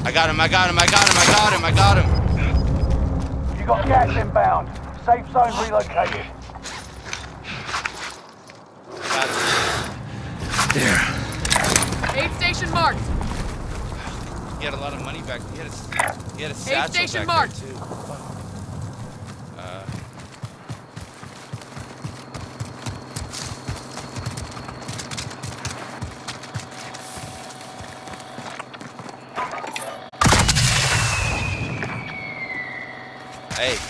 I got him, I got him, I got him, I got him, I got him. You got gas inbound. Safe zone relocated. Got him. There. Aid station marked. He had a lot of money back. He had a satchel station back marked. there too. Hey.